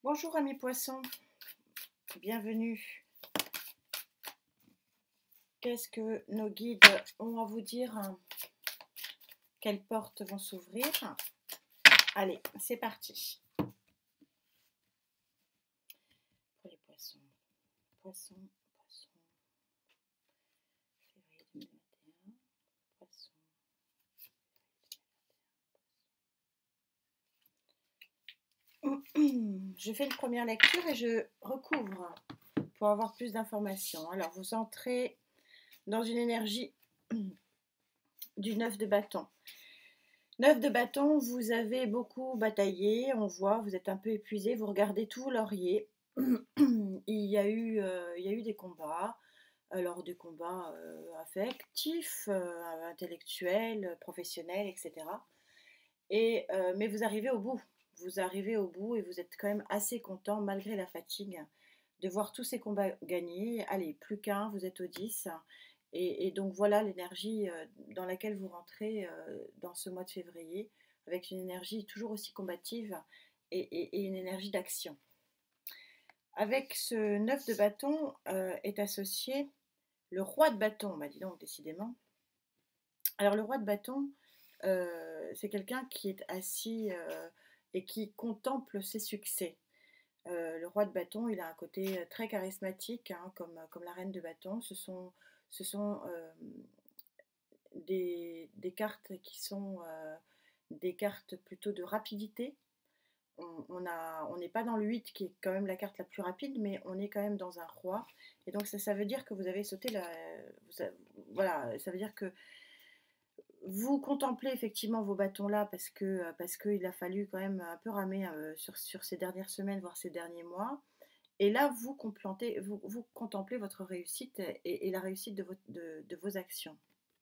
Bonjour amis poissons, bienvenue. Qu'est-ce que nos guides ont à vous dire? Quelles portes vont s'ouvrir? Allez, c'est parti. Pour les poissons, poissons, février 2021, poissons. Je fais une première lecture et je recouvre pour avoir plus d'informations. Alors, vous entrez dans une énergie du 9 de bâton. 9 de bâton, vous avez beaucoup bataillé, on voit, vous êtes un peu épuisé, vous regardez tout laurier. il y a eu des combats, alors des combats affectifs, intellectuels, professionnels, etc. Mais vous arrivez au bout. Vous arrivez au bout et vous êtes quand même assez content, malgré la fatigue, de voir tous ces combats gagnés. Allez, plus qu'un, vous êtes au 10. Et donc voilà l'énergie dans laquelle vous rentrez dans ce mois de février, avec une énergie toujours aussi combative et une énergie d'action. Avec ce 9 de bâton est associé le roi de bâton, bah dis donc décidément. Alors le roi de bâton, c'est quelqu'un qui est assis et qui contemple ses succès. Le roi de bâton, il a un côté très charismatique, hein, comme la reine de bâton. Ce sont des cartes qui sont des cartes plutôt de rapidité. On n'est pas dans le 8 qui est quand même la carte la plus rapide, mais on est quand même dans un roi. Et donc ça veut dire que vous avez sauté voilà, ça veut dire que vous contemplez effectivement vos bâtons là parce qu'il a fallu quand même un peu ramer sur ces dernières semaines, voire ces derniers mois. Et là, vous contemplez votre réussite et la réussite de vos actions.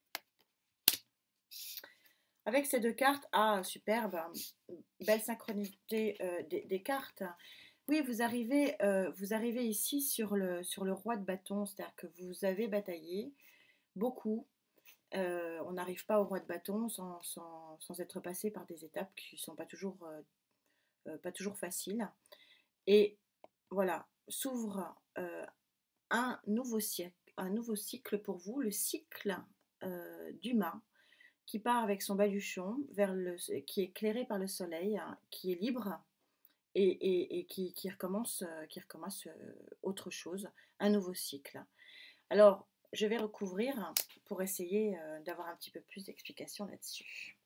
Avec ces deux cartes, superbe, belle synchronité des cartes. Oui, vous arrivez ici sur le roi de bâton, c'est-à-dire que vous avez bataillé beaucoup. On n'arrive pas au roi de bâton sans être passé par des étapes qui ne sont pas toujours faciles. Et voilà, s'ouvre un nouveau cycle pour vous, le cycle du mât, qui part avec son baluchon, qui est éclairé par le soleil, hein, qui est libre et qui recommence autre chose, un nouveau cycle. Alors, je vais recouvrir pour essayer d'avoir un petit peu plus d'explications là-dessus.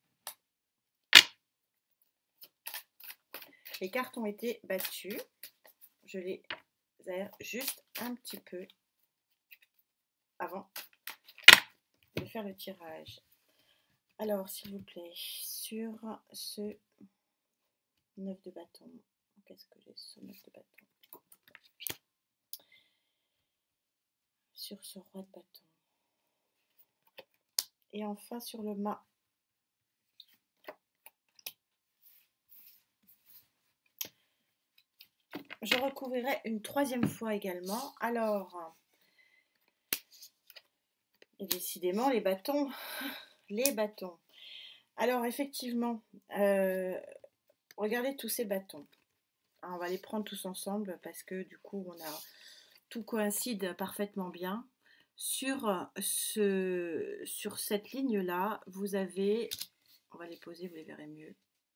Les cartes ont été battues. Je les aère juste un petit peu avant de faire le tirage. Alors, s'il vous plaît, sur ce 9 de bâton, qu'est-ce que j'ai sur 9 de bâton? Sur ce roi de bâton. Et enfin sur le mât. Je recouvrirai une troisième fois également. Alors, et décidément, les bâtons. Alors, effectivement, regardez tous ces bâtons. On va les prendre tous ensemble parce que du coup, tout coïncide parfaitement bien. Sur cette ligne-là, vous avez, on va les poser, vous les verrez mieux.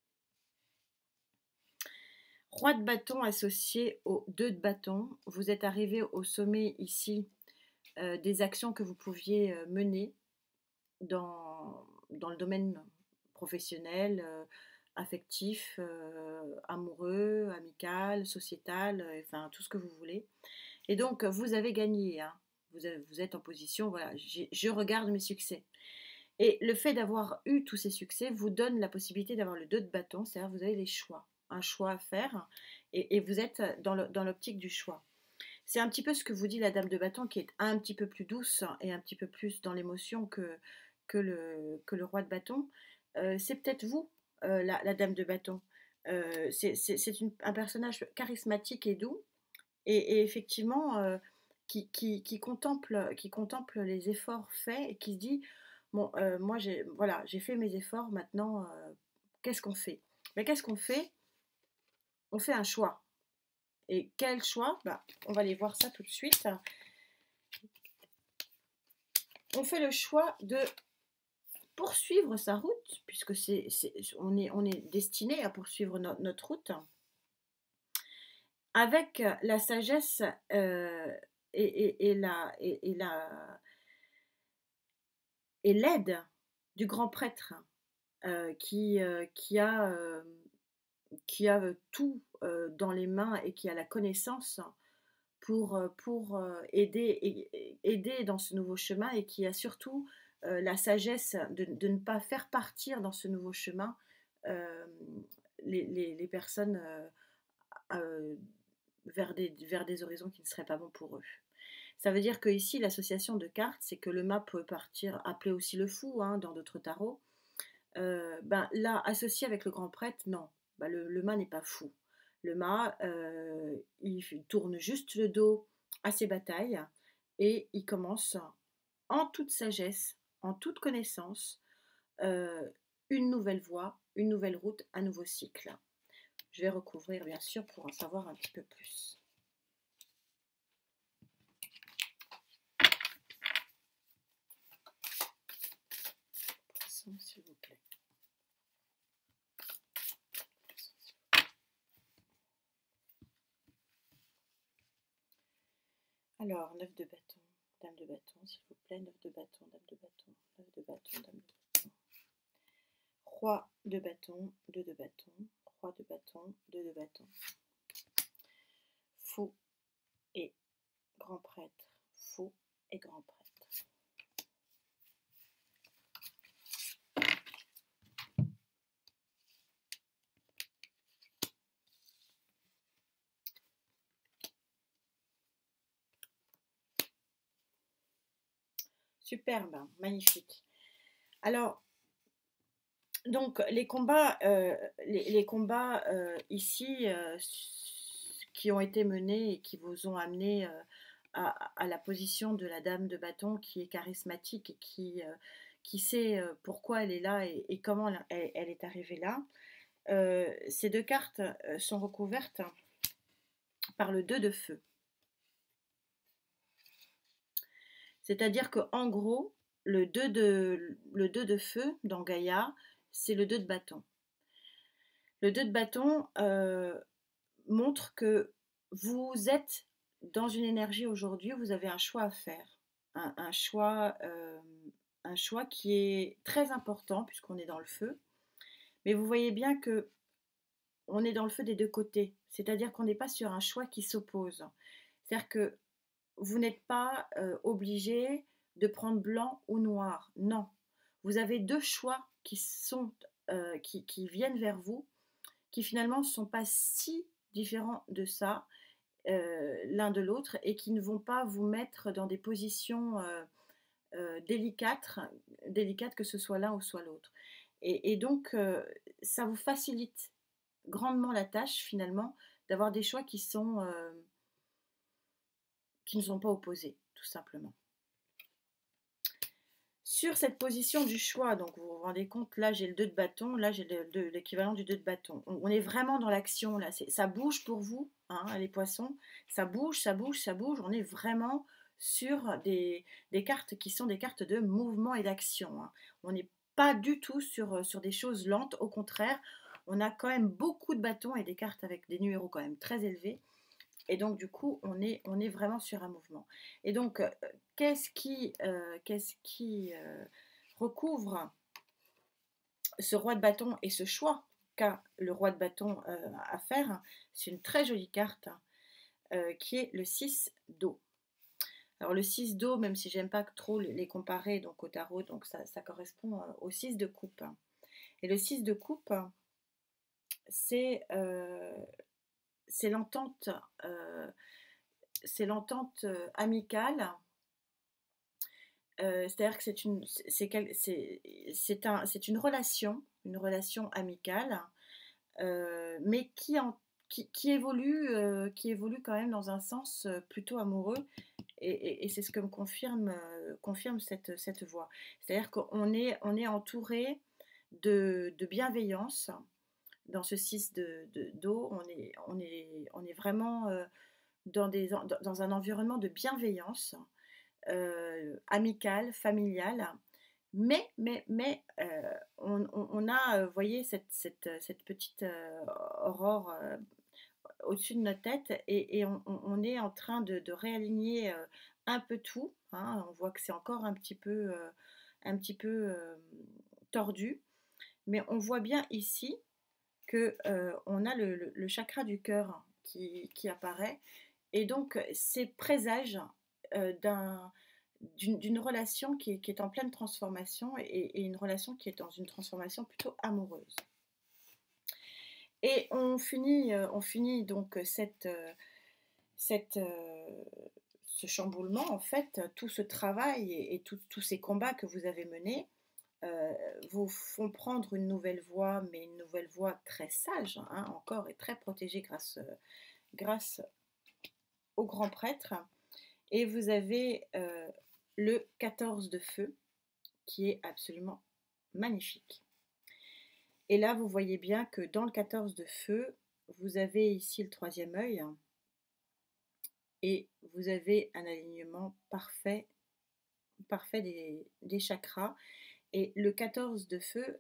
Roi de bâton associé au 2 de bâton. Vous êtes arrivé au sommet ici des actions que vous pouviez mener dans le domaine professionnel, affectif, amoureux, amical, sociétal, enfin tout ce que vous voulez. Et donc vous avez gagné, hein. Vous êtes en position, voilà, je regarde mes succès. Et le fait d'avoir eu tous ces succès vous donne la possibilité d'avoir le 2 de bâton, c'est-à-dire vous avez les choix, un choix à faire, et vous êtes dans l'optique du choix. C'est un petit peu ce que vous dit la dame de bâton, qui est un petit peu plus douce et un petit peu plus dans l'émotion que le roi de bâton. C'est peut-être vous, la dame de bâton. C'est un personnage charismatique et doux, et effectivement qui contemple les efforts faits et qui se dit, bon, moi j'ai fait mes efforts, maintenant qu'est-ce qu'on fait? Mais qu'est-ce qu'on fait? On fait un choix. Et quel choix? On va aller voir ça tout de suite. On fait le choix de poursuivre sa route, puisque on est destiné à poursuivre notre route, avec la sagesse et l'aide du grand prêtre qui a tout dans les mains et qui a la connaissance pour aider dans ce nouveau chemin, et qui a surtout la sagesse de ne pas faire partir dans ce nouveau chemin euh, les personnes euh, vers des horizons qui ne seraient pas bons pour eux. Ça veut dire que ici, l'association de cartes, c'est que le mât peut partir, appelé aussi le fou hein, dans d'autres tarots. Là, associé avec le grand prêtre, non, le mât n'est pas fou. Le mât, il tourne juste le dos à ses batailles et il commence en toute sagesse, en toute connaissance, une nouvelle voie, une nouvelle route, un nouveau cycle. Je vais recouvrir bien sûr pour en savoir un petit peu plus. S'il vous plaît. Alors, 9 de bâton, dame de bâton, s'il vous plaît, 9 de bâton, dame de bâton, 9 de bâton, dame de bâton. Roi de bâton, 2 de bâton, roi de bâton, 2 de bâton. Fou et grand prêtre, fou et grand prêtre. Superbe, magnifique. Alors, donc les combats ici qui ont été menés et qui vous ont amené à la position de la dame de bâton, qui est charismatique et qui sait pourquoi elle est là et comment elle est arrivée là. Ces deux cartes sont recouvertes par le 2 de feu. C'est-à-dire qu'en gros, le 2 de feu dans Gaïa, c'est le 2 de bâton. Le 2 de bâton montre que vous êtes dans une énergie aujourd'hui où vous avez un choix à faire. Un choix qui est très important puisqu'on est dans le feu. Mais vous voyez bien que on est dans le feu des deux côtés. C'est-à-dire qu'on n'est pas sur un choix qui s'oppose. C'est-à-dire que vous n'êtes pas obligé de prendre blanc ou noir. Non. Vous avez deux choix qui viennent vers vous, qui finalement ne sont pas si différents de ça, l'un de l'autre, et qui ne vont pas vous mettre dans des positions délicates, que ce soit l'un ou soit l'autre. Et donc, ça vous facilite grandement la tâche, finalement, d'avoir des choix qui ne sont pas opposés, tout simplement. Sur cette position du choix, donc vous vous rendez compte, là j'ai le 2 de bâton, là j'ai l'équivalent du 2 de bâton. On est vraiment dans l'action, là, ça bouge pour vous, hein, les poissons, ça bouge, ça bouge, ça bouge, on est vraiment sur des cartes qui sont des cartes de mouvement et d'action. Hein. On n'est pas du tout sur des choses lentes, au contraire, on a quand même beaucoup de bâtons et des cartes avec des numéros quand même très élevés. Et donc, du coup, on est vraiment sur un mouvement. Et donc, qu'est-ce qui recouvre ce roi de bâton et ce choix qu'a le roi de bâton à faire? C'est une très jolie carte qui est le 6 d'eau. Alors, le 6 d'eau, même si j'aime pas trop les comparer donc, au tarot, donc ça correspond au 6 de coupe. Et le 6 de coupe, c'est l'entente amicale. C'est-à-dire que c'est une relation amicale, mais qui évolue quand même dans un sens plutôt amoureux, et c'est ce que me confirme cette voie. C'est-à-dire qu'on est entouré de bienveillance, dans ce 6 d'eau, on est vraiment dans un environnement de bienveillance, amicale, familiale. On a, vous voyez, cette petite aurore au-dessus de notre tête et on est en train de réaligner un peu tout, hein. On voit que c'est encore un petit peu tordu, mais on voit bien ici que on a le chakra du cœur qui apparaît et donc c'est présage d'une relation qui est en pleine transformation et une relation qui est dans une transformation plutôt amoureuse. Et on finit donc ce chamboulement, en fait, tout ce travail et tous ces combats que vous avez menés vous font prendre une nouvelle voie, mais une nouvelle voie très sage, hein, encore et très protégée grâce au grand prêtre. Et vous avez le 14 de feu, qui est absolument magnifique. Et là, vous voyez bien que dans le 14 de feu, vous avez ici le troisième œil, et vous avez un alignement parfait des chakras. Et le 14 de feu,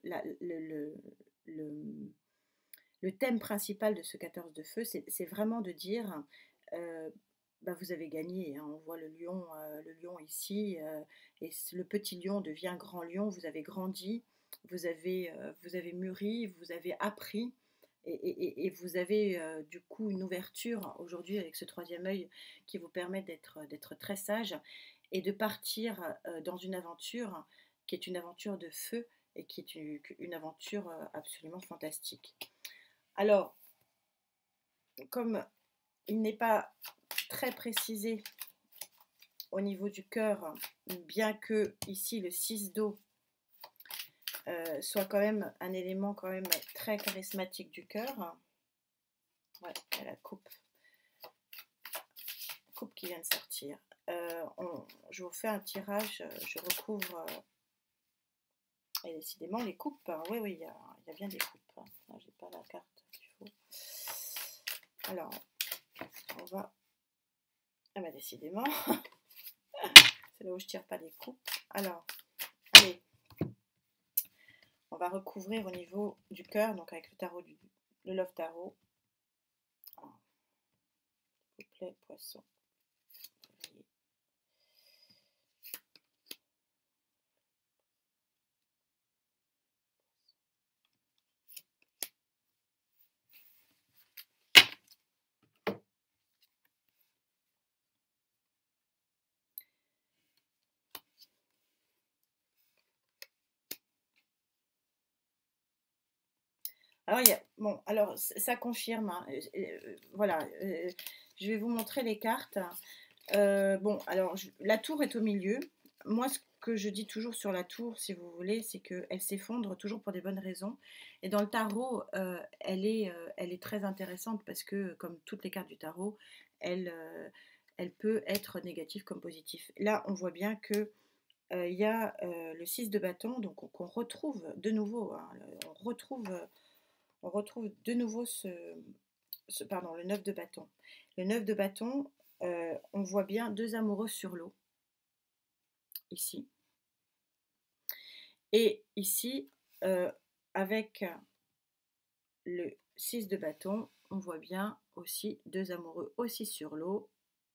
le thème principal de ce 14 de feu, c'est vraiment de dire, vous avez gagné, hein. On voit le lion ici, et le petit lion devient grand lion, vous avez grandi, vous avez mûri, vous avez appris, et vous avez du coup une ouverture aujourd'hui avec ce troisième œil qui vous permet d'être très sage et de partir dans une aventure qui est une aventure de feu et qui est une aventure absolument fantastique. Alors, comme il n'est pas très précisé au niveau du cœur, bien que ici le 6 d'eau soit quand même un élément quand même très charismatique du cœur. Ouais, il y a la coupe qui vient de sortir. Je vous fais un tirage, je recouvre et décidément les coupes, hein. Oui, il y a bien des coupes, hein. Là, j'ai pas la carte qu'il faut. Alors, on va... Ah bah décidément, c'est là où je tire pas les coupes. Alors, allez, on va recouvrir au niveau du cœur, donc avec le tarot le Love Tarot. Alors, s'il vous plaît, poisson. Alors, ça confirme, hein. Voilà, je vais vous montrer les cartes. Alors, la tour est au milieu. Moi, ce que je dis toujours sur la tour, si vous voulez, c'est qu'elle s'effondre toujours pour des bonnes raisons. Et dans le tarot, elle est très intéressante parce que, comme toutes les cartes du tarot, elle, peut être négative comme positive. Là, on voit bien que il y a le 6 de bâton, donc on retrouve de nouveau, hein, on retrouve de nouveau le 9 de bâton. Le 9 de bâton, on voit bien deux amoureux sur l'eau, ici. Et ici, avec le 6 de bâton, on voit bien aussi deux amoureux aussi sur l'eau.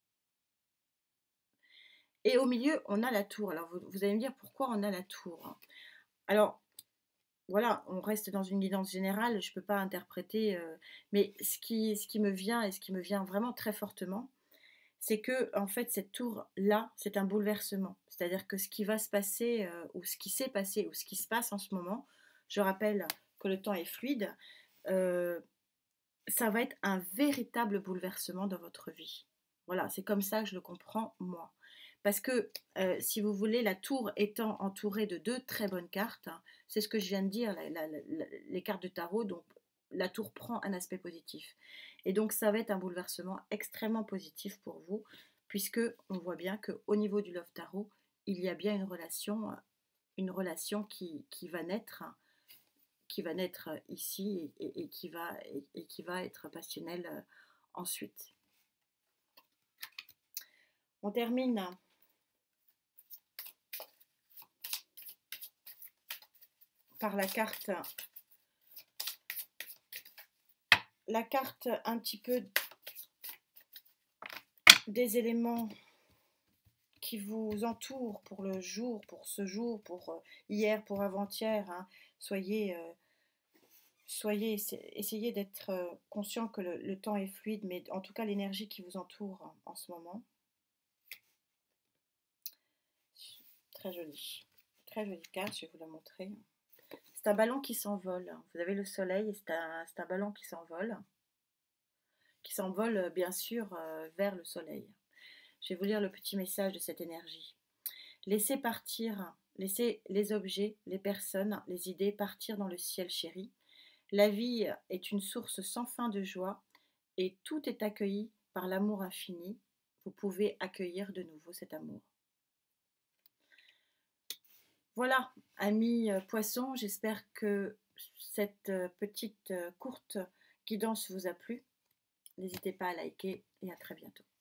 Et au milieu, on a la tour. Alors, vous allez me dire pourquoi on a la tour. Alors, voilà, on reste dans une guidance générale, je ne peux pas interpréter, mais ce qui me vient et ce qui me vient vraiment très fortement, c'est que en fait cette tour-là, c'est un bouleversement. C'est-à-dire que ce qui va se passer, ou ce qui s'est passé, ou ce qui se passe en ce moment, je rappelle que le temps est fluide, ça va être un véritable bouleversement dans votre vie. Voilà, c'est comme ça que je le comprends moi. Parce que, si vous voulez, la tour étant entourée de deux très bonnes cartes, hein, c'est ce que je viens de dire, les cartes de tarot, donc la tour prend un aspect positif. Et donc ça va être un bouleversement extrêmement positif pour vous, puisque on voit bien qu'au niveau du Love Tarot, il y a bien une relation qui va naître, qui va naître ici et qui va être passionnel ensuite. On termine par la carte un petit peu des éléments qui vous entourent pour le jour, pour ce jour, pour hier, pour avant-hier. Hein. Essayez d'être conscient que le temps est fluide, mais en tout cas l'énergie qui vous entoure en ce moment. Très jolie carte, je vais vous la montrer. C'est un ballon qui s'envole. Vous avez le soleil et c'est un ballon qui s'envole bien sûr vers le soleil. Je vais vous lire le petit message de cette énergie. Laissez partir, laissez les objets, les personnes, les idées partir dans le ciel chéri. La vie est une source sans fin de joie et tout est accueilli par l'amour infini. Vous pouvez accueillir de nouveau cet amour. Voilà, amis poissons, j'espère que cette petite courte guidance vous a plu. N'hésitez pas à liker et à très bientôt.